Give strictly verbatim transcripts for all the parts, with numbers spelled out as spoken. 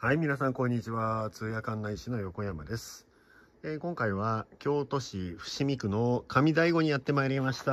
はい、皆さんこんにちは。通夜館内市の横山です。えー、今回は京都市伏見区の上醍醐にやってまいりました。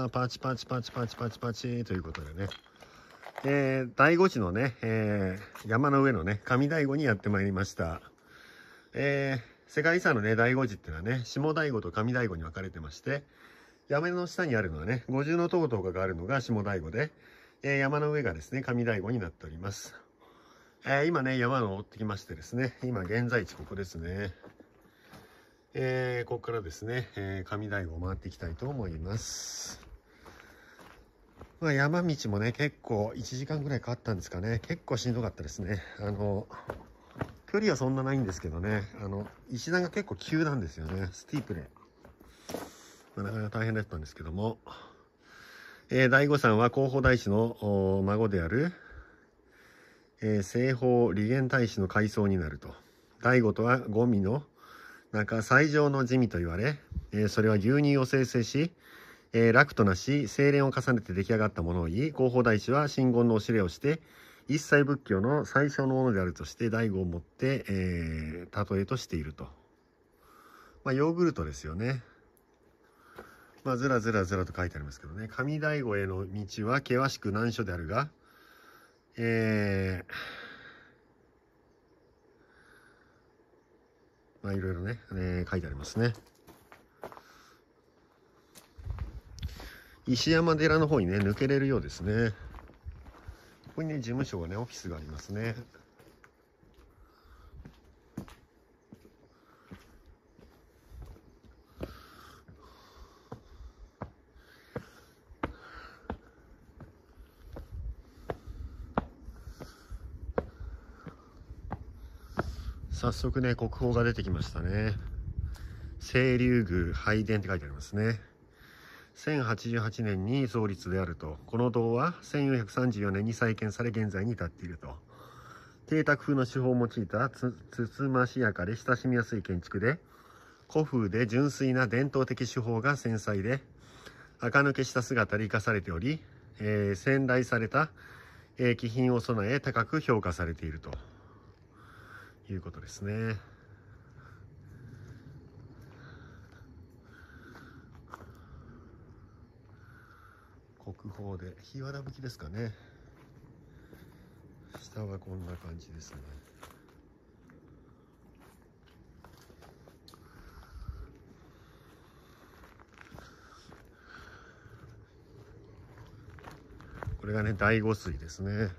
パチパチパチパチパチパチということでね。えー、醍醐寺のね、えー、山の上のね、上醍醐にやってまいりました。えー、世界遺産のね、醍醐寺っていうのはね、下醍醐と上醍醐に分かれてまして、山の下にあるのはね、五重塔とかがあるのが下醍醐で、えー、山の上がですね、上醍醐になっております。えー、今ね、山を登ってきましてですね、今現在地ここですね。えー、ここからですね、えー、上醍醐を回っていきたいと思います。まあ、山道もね、結構いちじかんぐらいかかったんですかね。結構しんどかったですね。あの、距離はそんなないんですけどね、あの、石段が結構急なんですよね。スティープで。まあ、なかなか大変だったんですけども。えー、醍醐さんは弘法大師の孫である、えー、西方利元大師の階層になると。醍醐とは五味の中最上の地味と言われ、えー、それは牛乳を生成し、えー、楽となし精錬を重ねて出来上がったものを言い、弘法大師は真言のお知れをして一切仏教の最初のものであるとして醍醐をもって、えー、例えとしていると。まあヨーグルトですよね。まあずらずらずらと書いてありますけどね。上醍醐への道は険しく難所であるが、えー、まあいろいろね、えー、書いてありますね。石山寺の方にね、抜けれるようですね。ここにね、事務所がね、オフィスがありますね。早速ね、国宝が出てきましたね。清流宮拝殿って書いてありますね。せんはちじゅうはちねんに創立であると。この堂はせんよんひゃくさんじゅうよねんに再建され現在に至っていると。邸宅風の手法を用いたつつつましやかで親しみやすい建築で、古風で純粋な伝統的手法が繊細で、垢抜けした姿で生かされており、えー、洗礼された、えー、気品を備え高く評価されているということですね。国宝で檜原葺きですかね。下はこんな感じですね。これがね、醍醐水ですね。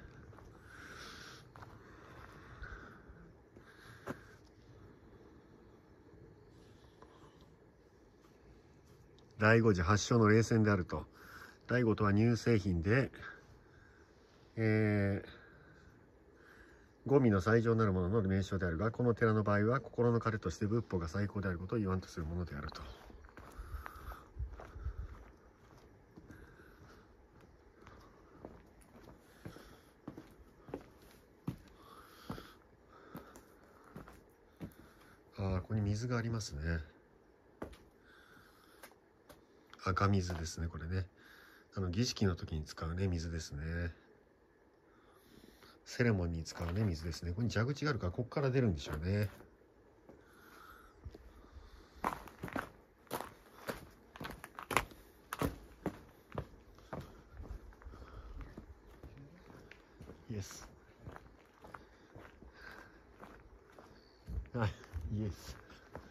醍醐寺発祥の冷泉であると。醍醐とは乳製品で、えー、五味の最上なるものの名称であるが、この寺の場合は心の糧として仏法が最高であることを言わんとするものであると。ああ、ここに水がありますね。赤水ですね、これね。あの儀式の時に使うね、水ですね。セレモニーに使うね、水ですね。ここに蛇口があるから、ここから出るんでしょうね。イエス。はい、イエス。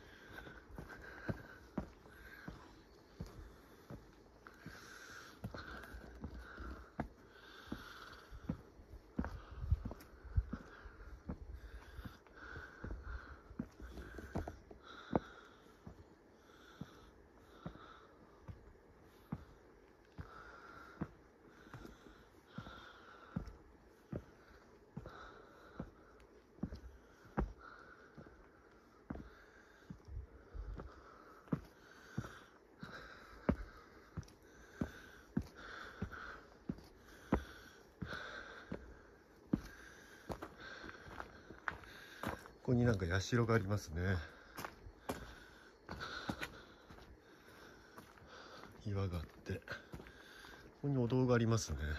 ここになんか社がありますね。岩があって、ここにお堂がありますね。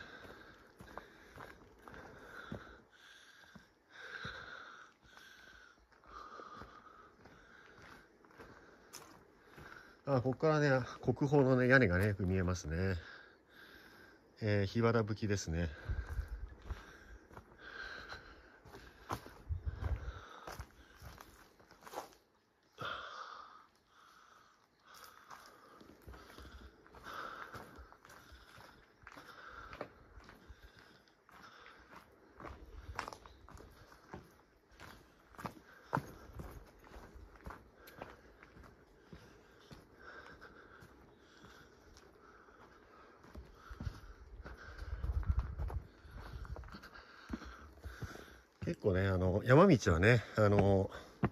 あ、ここからね、国宝のね、屋根がね、よく見えますね。えー、檜原葺きですね。結構ね、あの、山道はね、あの、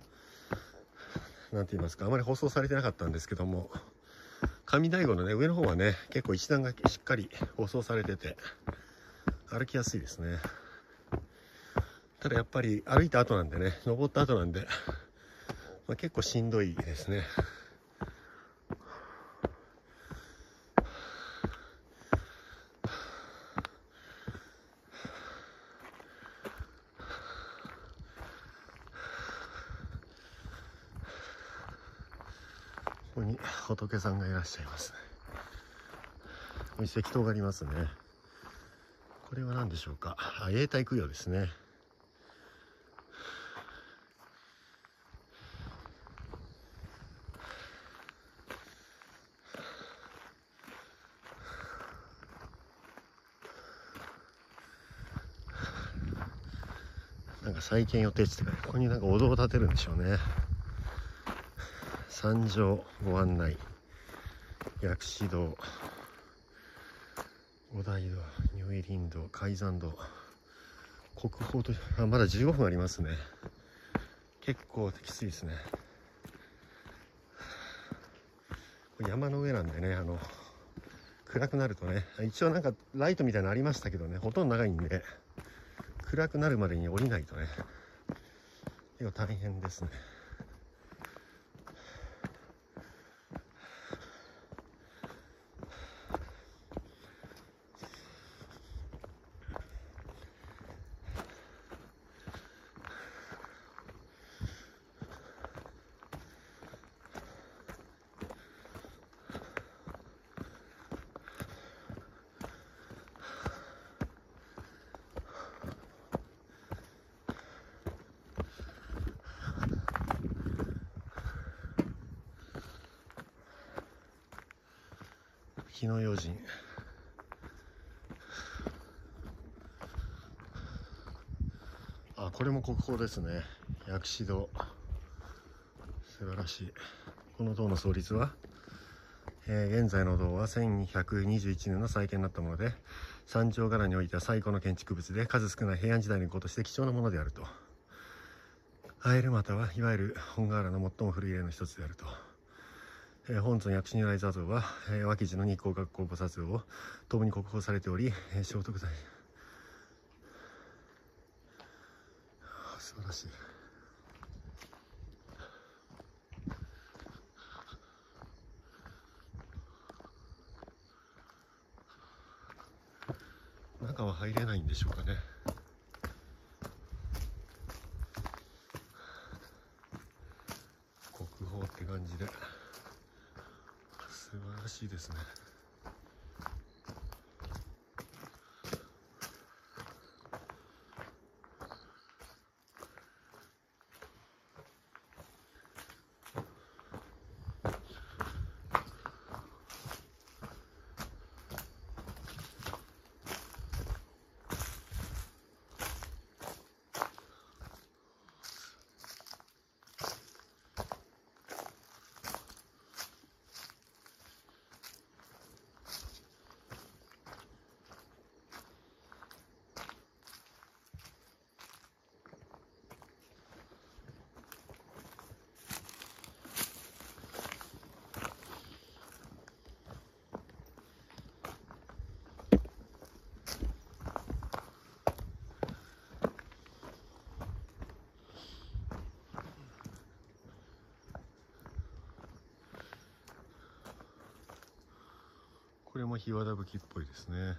なんて言いますか、あまり舗装されてなかったんですけども、上大悟のね、上の方はね、結構一段がしっかり舗装されてて、歩きやすいですね。ただやっぱり歩いた後なんでね、登った後なんで、まあ、結構しんどいですね。ここに仏さんがいらっしゃいますね。ここに石塔がありますね。これは何でしょうか。あ、永代供養ですね。なんか再建予定地って書いて、ここになんかお堂を建てるんでしょうね。山上ご案内、薬師堂、お台堂、如意林道、海山堂、国宝と、あ、まだじゅうごふんありますね。結構きついですね。山の上なんでね、あの暗くなるとね、一応なんかライトみたいなのありましたけどね、ほとんど長いんで、暗くなるまでに降りないとね、結構大変ですね。火の用心。あ、これも国宝ですね。薬師堂、素晴らしい。この塔の創立は、えー、現在の堂はせんひゃくにじゅういちねんの再建になったもので、三条伽羅においては最古の建築物で、数少ない平安時代のことして貴重なものであると。アエルマタはいわゆる本瓦の最も古い例の一つであると。えー、本尊薬師如来座像は、えー、脇地の日光学校菩薩像を共に国宝されており、えー、聖徳太夫、素晴らしい。中は入れないんでしょうかね。国宝って感じで素晴らしいですね。これも檜原葺きっぽいですね。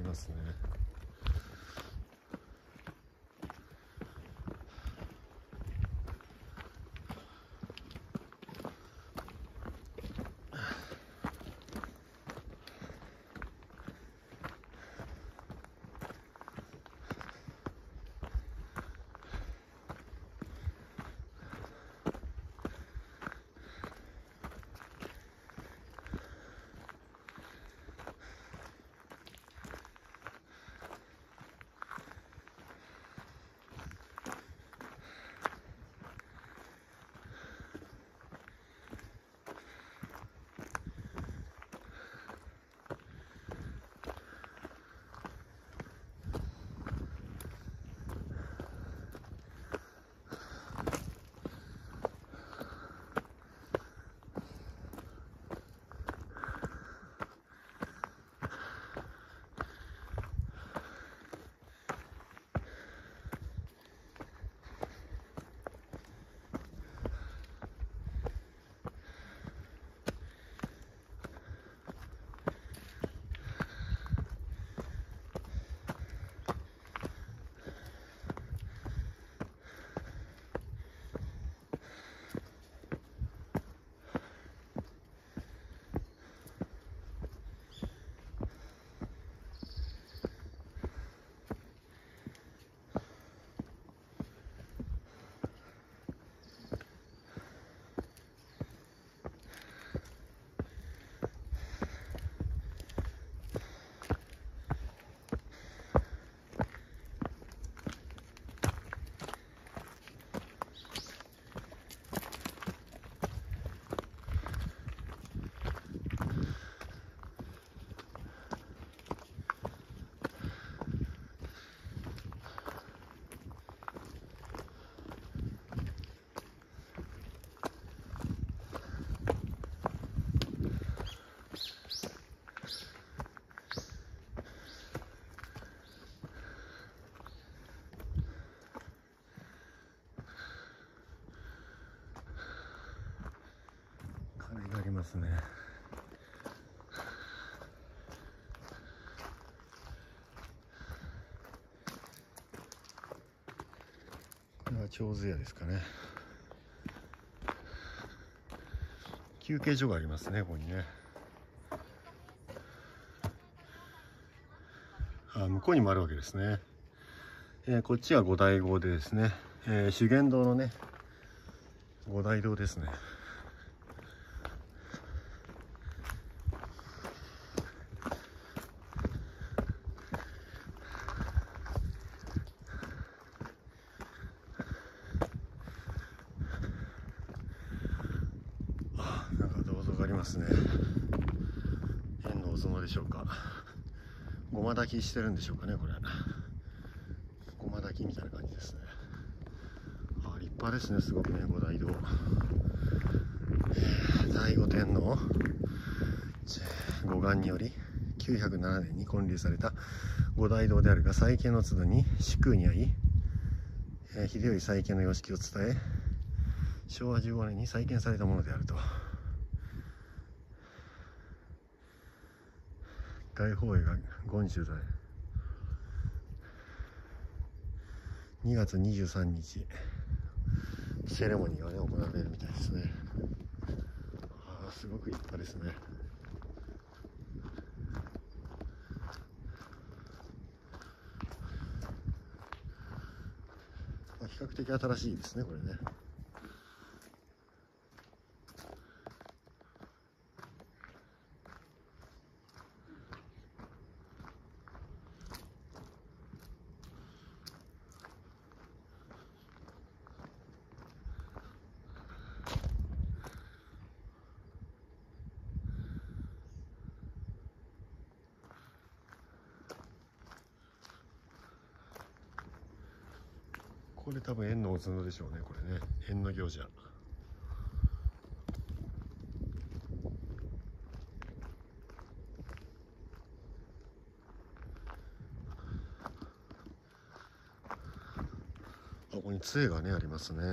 ますね。壁がありますね。これは長寿屋ですかね。休憩所がありますね、ここにね。あ、向こうにもあるわけですね。えー、こっちは五大堂でですね、えー、修験道のね、五大堂ですね。あ、なんか銅像がありますね。円のお園でしょうか。ごま炊きしてるんでしょうかね、これ。ごま炊きみたいな感じですね。あ、立派ですね、すごくね、五大堂。醍醐天皇護岸によりきゅうひゃくななねんに建立された五大堂であるが、再建の都度に主空にあい、えー、秀頼再建の様式を伝え、しょうわじゅうごねんに再建されたものであると。大宝永が権中在にがつにじゅうさんにちセレモニーがね行われるみたいですね。ああ、すごく立派ですね。まあ、比較的新しいですね、これね。これ多分円のお角でしょうね、これね。円の行者。あ、ここに杖がねありますね。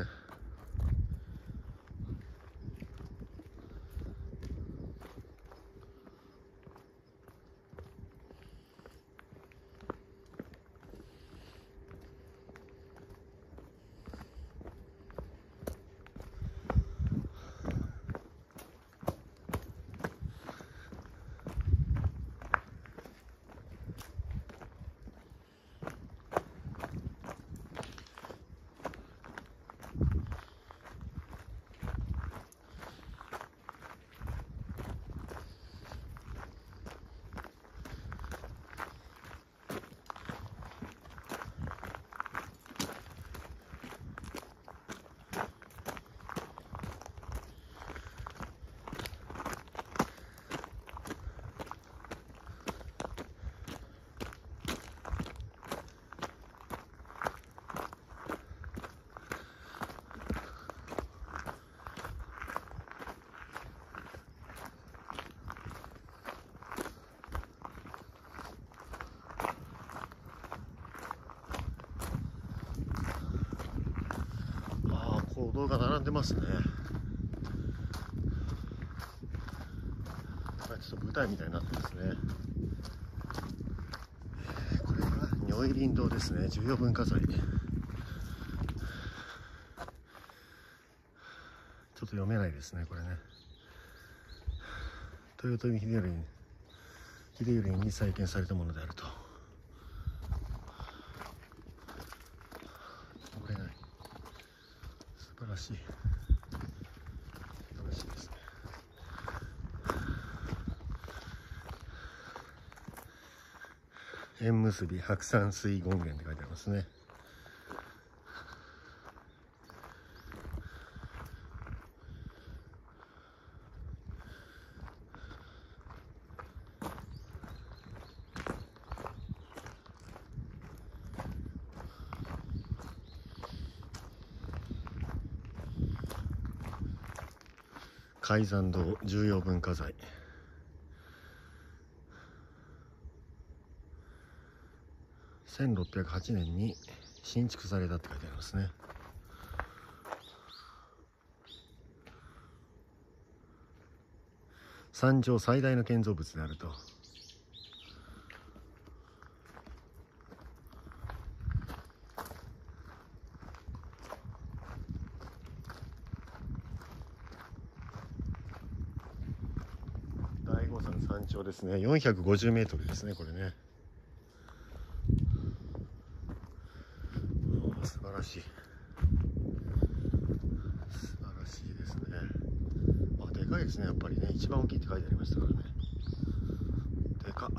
像が並んでますね。ちょっと舞台みたいになってますね。これが如意輪堂ですね。重要文化財。ちょっと読めないですね、これね。豊臣秀頼に秀頼に再建されたものであると。登れない。素晴らしい。素晴らしいですね。縁結び白山水権現って書いてありますね。海山堂重要文化財。せんろっぴゃくはちねんに新築されたって書いてありますね。山上最大の建造物であると。大五山山頂ですね。よんひゃくごじゅうメートルですね、これね。素晴らしい。素晴らしいですね。あ、でかいですね、やっぱりね。一番大きいって書いてありましたからね。でかっ。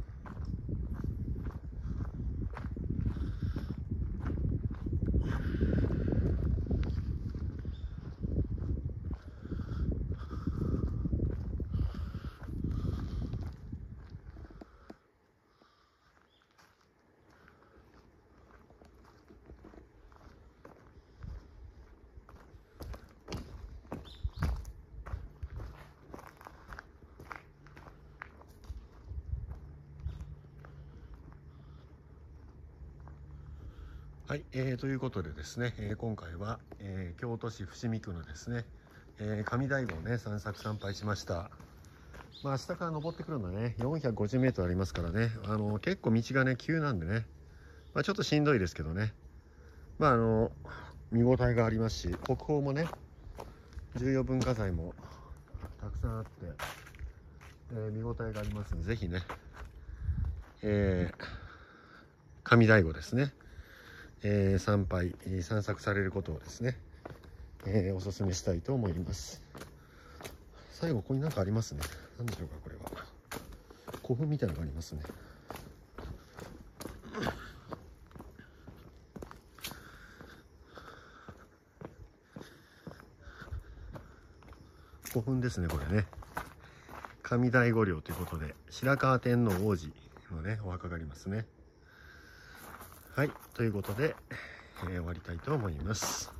はい、えー、ということでですね、えー、今回は、えー、京都市伏見区のですね、えー、上大醐をね散策参拝しました。まあ明日から登ってくるのはねよんひゃくごじゅうメートルありますからね、あの結構道がね急なんでね、まあ、ちょっとしんどいですけどね、まああの見応えがありますし、国宝もね重要文化財もたくさんあって、えー、見応えがありますので、ぜひね、えー、上大醐ですね、えー、参拝散策されることをですね、えー、おすすめしたいと思います。最後ここに何かありますね。何でしょうか、これは古墳みたいなのがありますね。古墳ですね、これね。上大御陵ということで白河天皇王子のねお墓がありますね。はい、ということで、えー、終わりたいと思います。